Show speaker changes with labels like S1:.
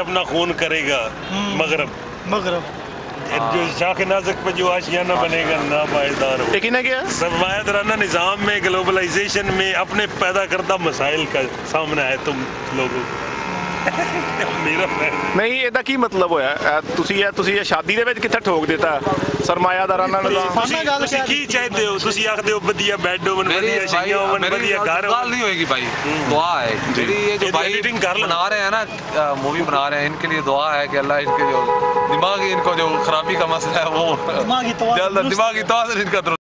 S1: अपना खून करेगा मगरब
S2: मगरब
S1: जो शाख नाज़ुक पे जो आशियाना बनेगा ना पायदार हो।
S3: लेकिन है क्या
S1: सरमायादाराना निज़ाम में ग्लोबलाइजेशन में अपने पैदा करदा मसाइल का सामना है तुम लोगों को। मेरा
S3: नहीं ਇਹਦਾ ਕੀ ਮਤਲਬ ਹੋਇਆ ਤੁਸੀਂ ਇਹ ਸ਼ਾਦੀ ਦੇ ਵਿੱਚ ਕਿੱਥੇ ਠੋਕ ਦਿੱਤਾ ਸਰਮਾਇਆਦਾਰਾਨਾ ਨਿਜ਼ਾਮ
S1: ਤੁਸੀਂ ਕੀ ਚਾਹਦੇ ਹੋ ਤੁਸੀਂ ਆਖਦੇ ਹੋ ਵਧੀਆ ਬੈੱਡ ਹੋਵਣ ਵਧੀਆ ਸ਼ਈਆਂ ਹੋਵਣ ਵਧੀਆ ਘਰ
S4: ਗੱਲ नहीं होएगी भाई दुआ है मेरी ये जो भाई बना रहे हैं ना मूवी बना रहे हैं इनके लिए दुआ है कि अल्लाह इनके जो दिमागी इनको जो खराबी का मसला है वो दिमागी तौर से इनका